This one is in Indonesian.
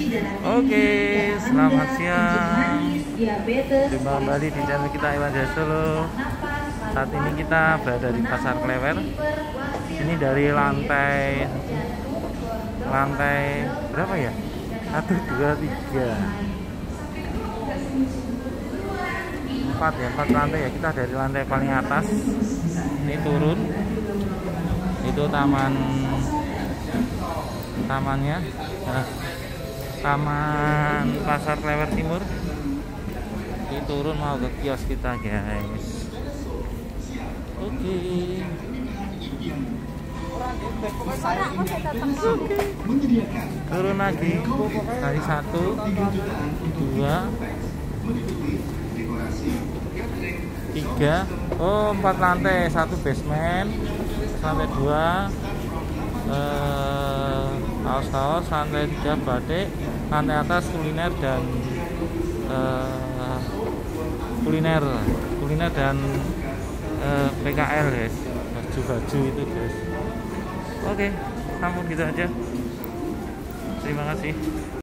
Oke, selamat siang. Jumpa kembali di channel kita Iwan Jaya Solo. Saat ini kita berada di Pasar Klewer. Ini dari lantai berapa ya? 1, 2, 3, 4 ya, 4 lantai ya. Kita dari lantai paling atas. Ini turun. Itu tamannya. Nah, Taman Pasar Klewer Timur. Ini turun mau ke kios kita, guys. Oke. Turun lagi dari 1, 2, 3, 4 lantai, 1 basement, lantai 2 kaos-kaos, lantai 3 batik, lantai atas kuliner dan PKL, guys, baju-baju itu, guys. Oke, sampai gitu aja. Terima kasih.